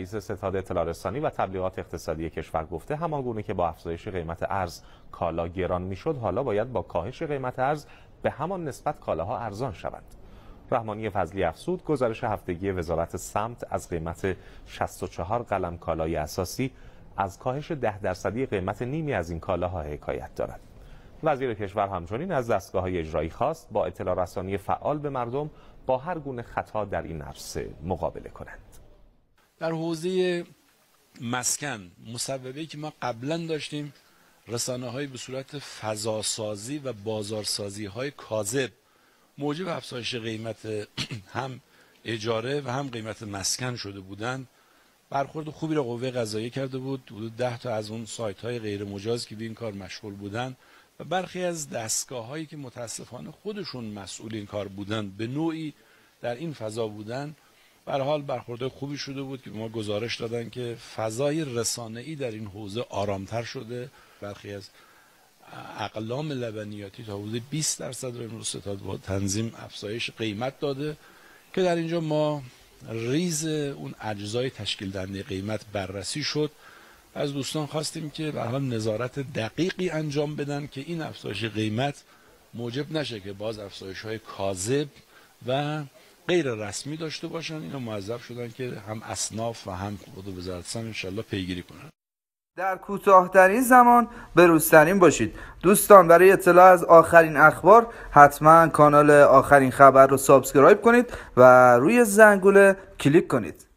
رئیس ستاد اطلاع رسانی و تبلیغات اقتصادی کشور گفته همانگونه که با افزایش قیمت ارز کالا گران میشد، حالا باید با کاهش قیمت ارز به همان نسبت کالاها ارزان شوند. رحمانی فضلی افزود گزارش هفتگی وزارت سمت از قیمت 64 قلم کالای اساسی از کاهش 10% قیمت نیمی از این کالاها حکایت دارد. وزیر کشور همچنین از دستگاه‌های اجرایی خواست با اطلاع رسانی فعال به مردم با هر گونه خطا در این عرصه مقابله کنند. در حوزه مسکن مصوبه‌ای که ما قبلا داشتیم، رسانه‌های به صورت فضاسازی و بازارسازی‌های کاذب موجب افزایش قیمت هم اجاره و هم قیمت مسکن شده بودند. برخورد خوبی را قوه قضاییه کرده بود. حدود 10 تا از اون سایت‌های غیر مجاز که به این کار مشغول بودند و برخی از دستگاه‌هایی که متاسفانه خودشون مسئول این کار بودند به نوعی در این فضا بودند، به هر حال برخورد خوبی شده بود که به ما گزارش دادن که فضای رسانه‌ای در این حوزه آرامتر شده. برخی از اقلام لبنیاتی تا حدود 20% رو امروز ستاد با تنظیم افزایش قیمت داده که در اینجا ما ریز اون اجزای تشکیل دهنده قیمت بررسی شد. از دوستان خواستیم که به هر حال نظارت دقیقی انجام بدن که این افزایش قیمت موجب نشه که باز افزایش‌های کاذب و غیر رسمی داشته باشن. اینا موظف شدن که هم اصناف و هم خود وزارت سمت انشالله پیگیری کنن. در کوتاه‌ترین زمان بروزترین باشید. دوستان برای اطلاع از آخرین اخبار حتما کانال آخرین خبر رو سابسکرایب کنید و روی زنگوله کلیک کنید.